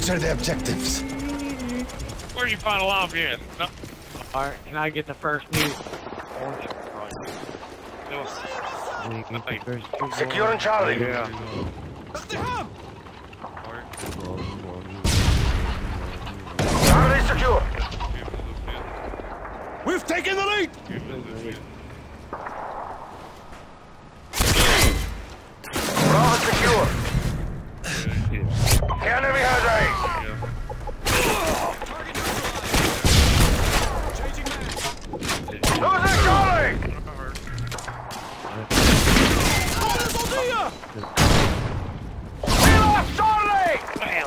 Capture the objectives. Where you find a lobbyist? No. Alright, can I get the first move? Securing Charlie. Yeah. Charlie secure. We've taken the lead. Bravo secure. Enemy has eyes. Losing Charlie. We lost Charlie.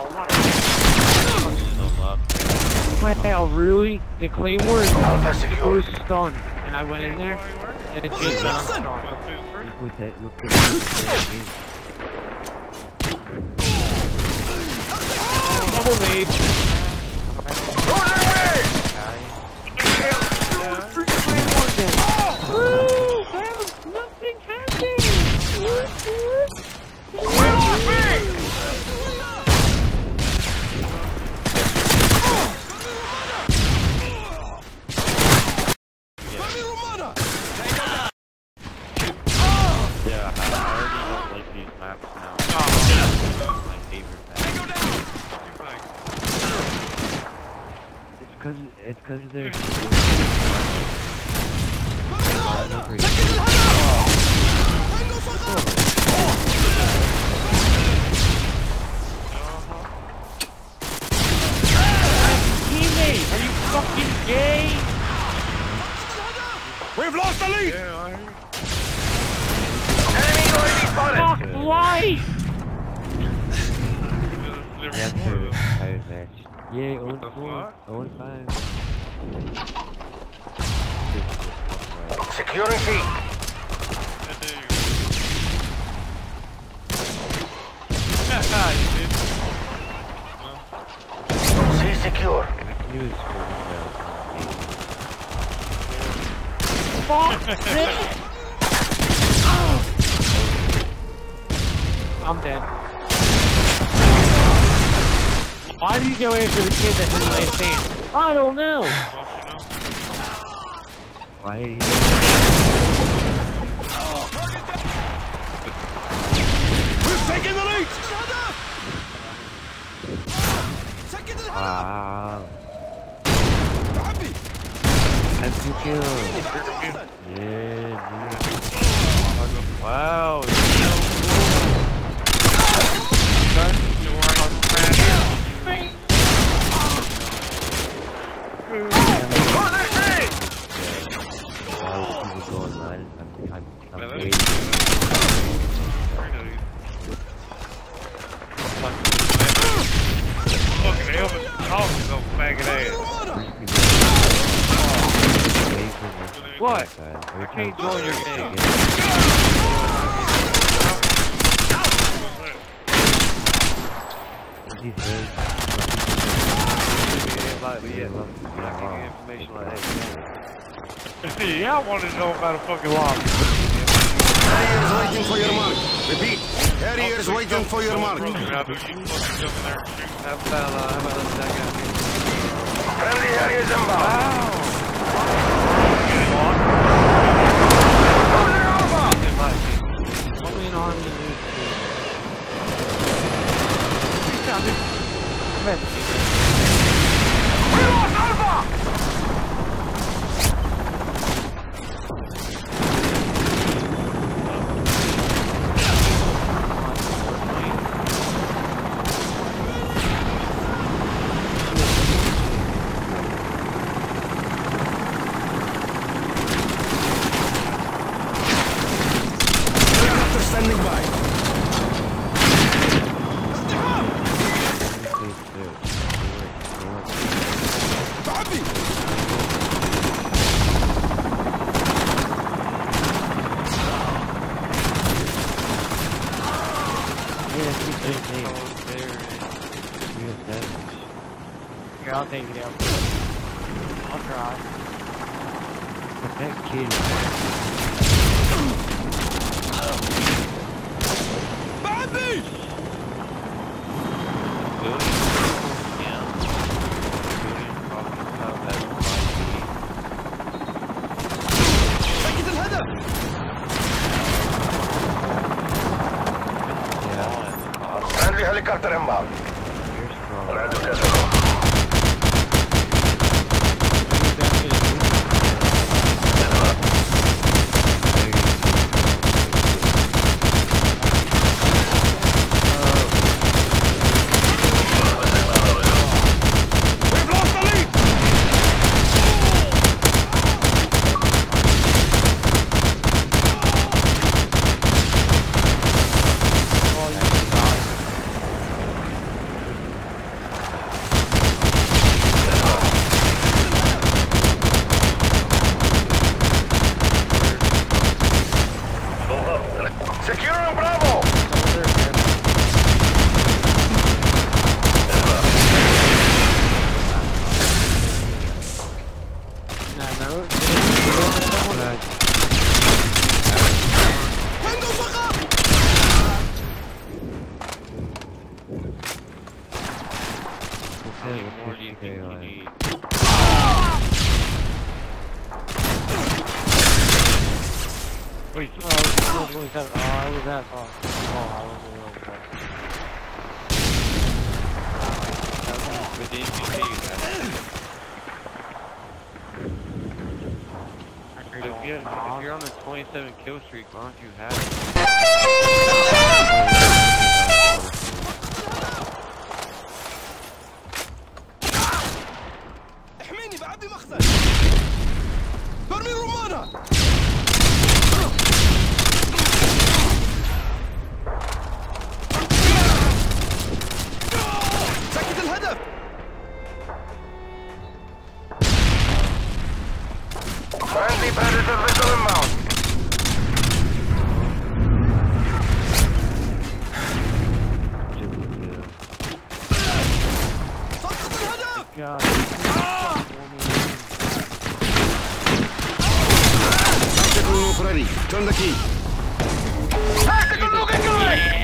Wow, really? The Claymore Alpha secure. was stunned, and I went in there, and it changed on stunned. Double mage. Nothing happened! Yeah, I already don't like these maps now. My favorite map. It's cause there's Teammate, are you fucking gay? We've lost the lead. Enemy going to be spotted. Fuck life! tired match. Yay, 0-4, 0-5. Securing C. C secure. He was screwing out. Fuck this! I'm dead. Why did you go after the kid that didn't lay stand? I don't know! Why did he... We've taken the lead. Wow. And 2 kills. Yeah, dude. Wow. Fucking Elvis talking so faggot ass. What? I can't join your game. Yeah, I wanted to know about a fucking lobby. Harriers waiting for your mark. Repeat. Harriers waiting for your mark. Friendly Harriers inbound. Only an arm to lose. We lost Alpha. Standing by. Here, I'll take it out. I'll try. But that kid. Bandit! Helicopter inbound. You're strong. Ready to get it. Securing Bravo! What more do you think you need? Wait, I was that far. I With the NPC, if you're on the 27 kill streak, why don't you have it? احميني بعبي مخزن برمي رمانة سكت الهدف Friendly Predator vessel inbound. سقط الهدف Tactical nuke ready. Turn the key. Tactical nuke incoming!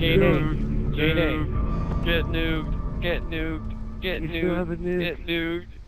Get nuked. You still have a nuke. Get nuked.